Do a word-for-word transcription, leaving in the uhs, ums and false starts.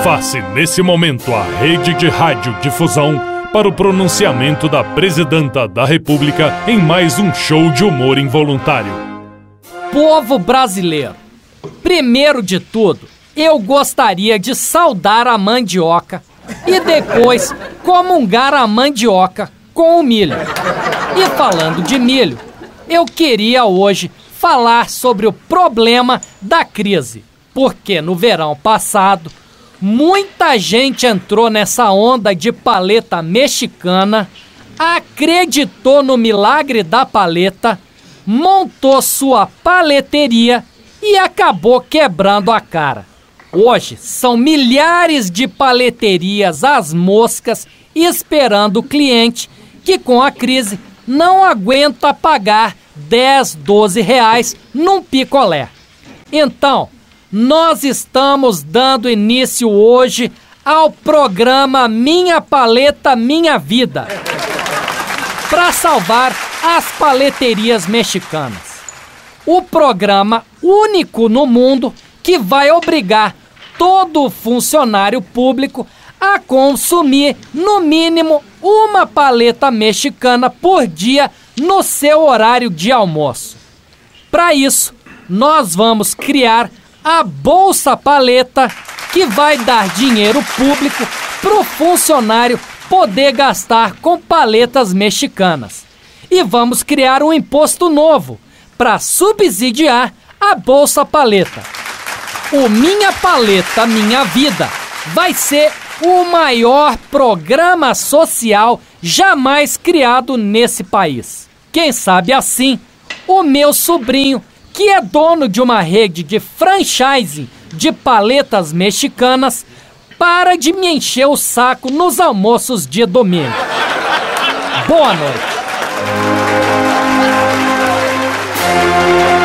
Face nesse momento a rede de radiodifusão para o pronunciamento da Presidenta da República em mais um show de humor involuntário. Povo brasileiro, primeiro de tudo, eu gostaria de saudar a mandioca e depois comungar a mandioca com o milho. E falando de milho, eu queria hoje falar sobre o problema da crise, porque no verão passado, muita gente entrou nessa onda de paleta mexicana, acreditou no milagre da paleta, montou sua paleteria e acabou quebrando a cara. Hoje são milhares de paleterias às moscas esperando o cliente que com a crise não aguenta pagar dez, doze reais num picolé. Então, nós estamos dando início hoje ao programa Minha Paleta Minha Vida para salvar as paleterias mexicanas. O programa único no mundo que vai obrigar todo funcionário público a consumir no mínimo uma paleta mexicana por dia no seu horário de almoço. Para isso, nós vamos criar a Bolsa Paleta, que vai dar dinheiro público para o funcionário poder gastar com paletas mexicanas. E vamos criar um imposto novo para subsidiar a Bolsa Paleta. O Minha Paleta Minha Vida vai ser o maior programa social jamais criado nesse país. Quem sabe assim, o meu sobrinho, que é dono de uma rede de franchising de paletas mexicanas, para de me encher o saco nos almoços de domingo. Boa noite.